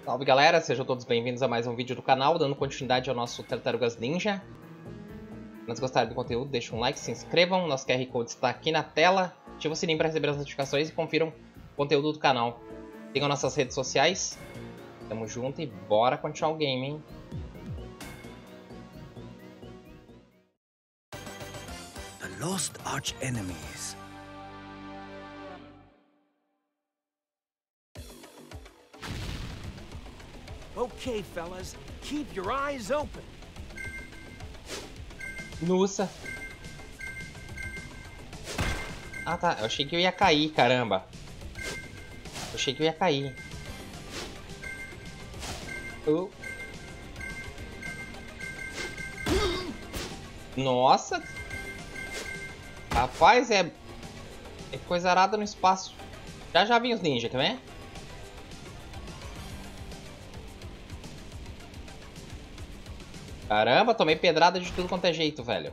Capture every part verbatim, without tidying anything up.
Salve galera, sejam todos bem-vindos a mais um vídeo do canal, dando continuidade ao nosso Tartarugas Ninja. Se vocês gostaram do conteúdo, deixem um like, se inscrevam, nosso Q R Code está aqui na tela, ativem o sininho para receber as notificações e confiram o conteúdo do canal. Sigam nossas redes sociais, tamo junto e bora continuar o game, hein? The Lost Arch Enemies. Okay, fellas, keep your eyes open. Nossa. Ah tá, eu achei que eu ia cair, caramba. Eu achei que eu ia cair. Oh. Nossa. Rapaz, é... É coisa arada no espaço. Já já vi os ninjas, quer ver? Caramba, tomei pedrada de tudo quanto é jeito, velho.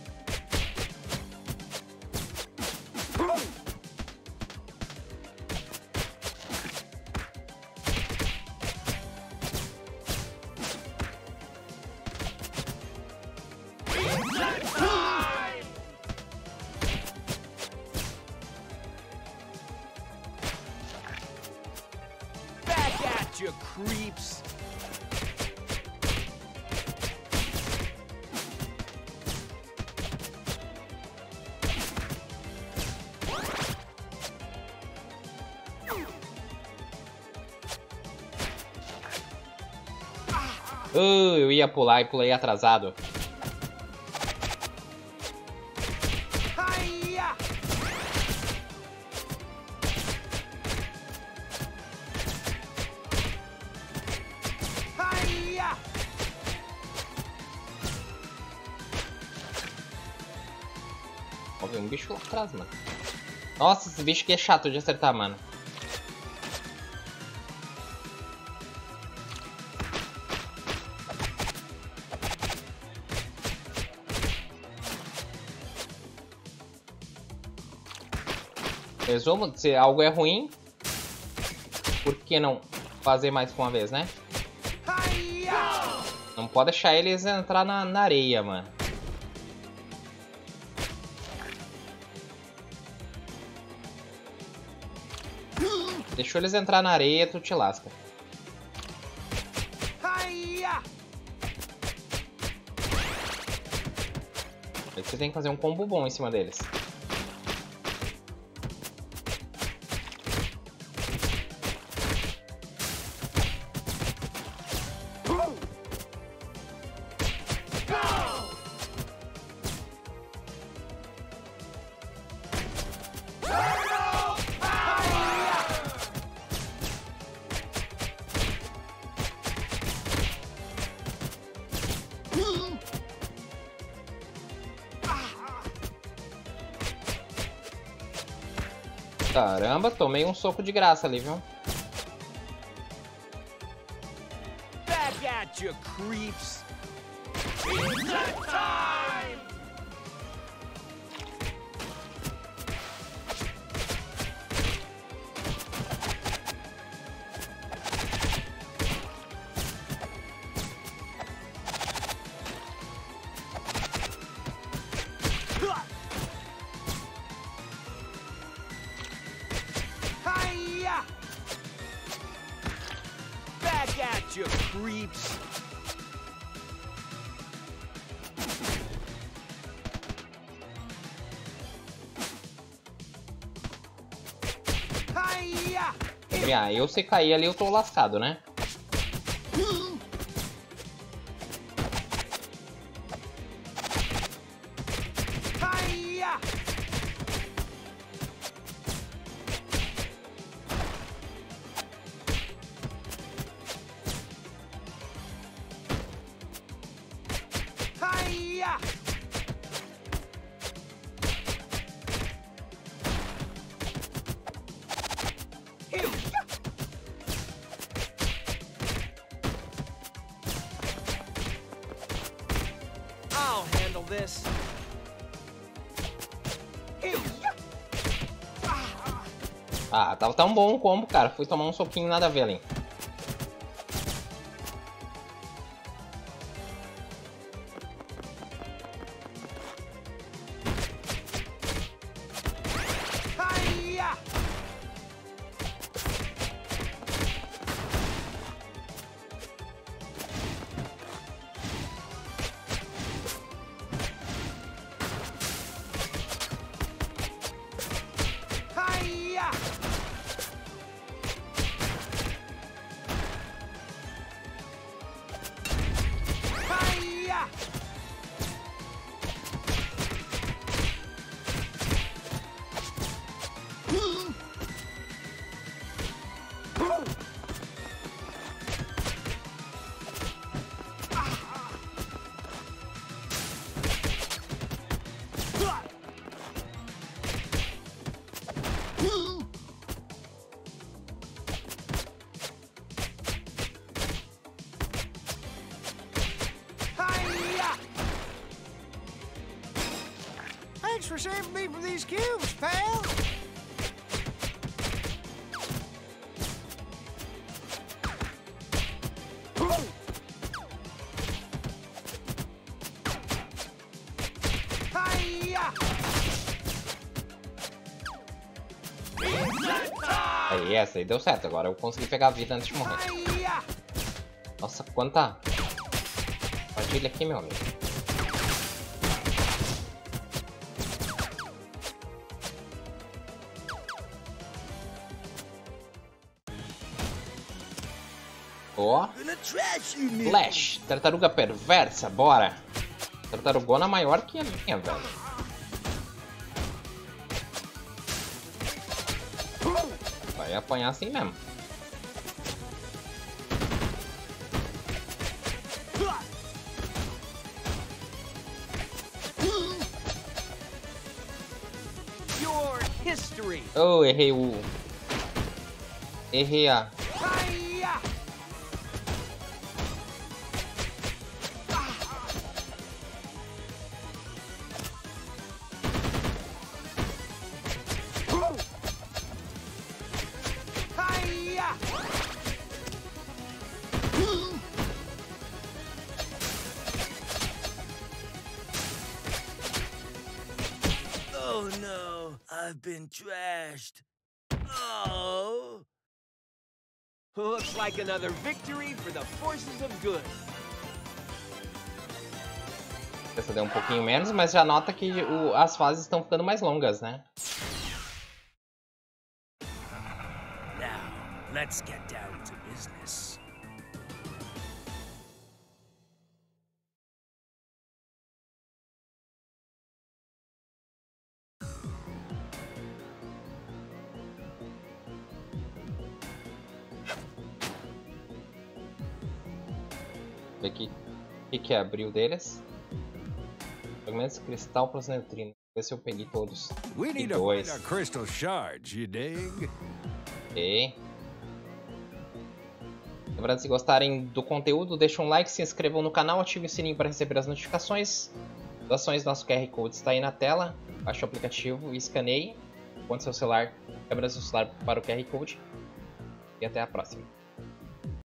Back at you, creeps. Uh, eu ia pular e pulei atrasado. Hiya! Hiya! Ó, vem um bicho lá atrás, mano. Nossa, esse bicho aqui é chato de acertar, mano. Resumo, se algo é ruim, por que não fazer mais que uma vez, né? Não pode deixar eles entrar na, na areia, mano. Deixou eles entrar na areia, tu te lasca. Aí você tem que fazer um combo bom em cima deles. Caramba, tomei um soco de graça ali, viu? Back at you, creeps. It's that time! Hiya! Back at you, creeps. Hiya! Ah, eu se cair ali eu tô lascado, né? Hiya! Hiya! I'll handle this. Ah, tava tão bom o combo, cara. Fui tomar um soquinho nada a ver ali. Thanks for saving me from these cubes, pal. Aí, essa aí deu certo. Agora eu consegui pegar a vida antes de morrer. Nossa, quanta armadilha aqui, meu amigo. Ó. Flash. Tartaruga perversa, bora. Tartarugona maior que a minha, velho. Vai apanhar assim mesmo. Your history. Oh, errei o... Errei a... Oh no, I've been trashed. Oh. Looks like another victory for the forces of good. Essa deu um pouquinho menos, mas já nota que o, as fases estão ficando mais longas, né? Now, let's get down to business. Ver aqui o que, que é abril deles. Fragmentos de cristal para os neutrinos. Ver se eu peguei todos. We E need to find dois. our crystal shards, you dig? Ok. Lembrando, se gostarem do conteúdo, deixem um like, se inscrevam no canal, ativem o sininho para receber as notificações. Doações, nosso Q R Code está aí na tela. Baixe o aplicativo e escaneie. Aponte seu celular, câmera do seu celular para o Q R Code. E até a próxima.